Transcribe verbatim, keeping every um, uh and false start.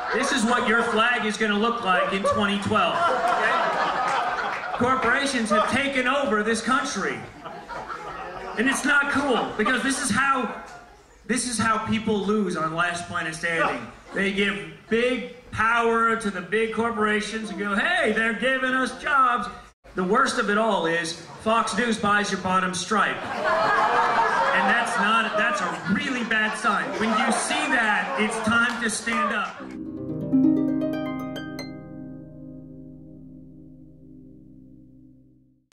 This is what your flag is going to look like in twenty twelve. Okay? Corporations have taken over this country. And it's not cool, because this is how this is how people lose on Last Planet Standing. They give big power to the big corporations and go, hey, they're giving us jobs. The worst of it all is Fox News buys your bottom stripe. And that's not, that's a really bad sign. When you see that, it's time to stand up.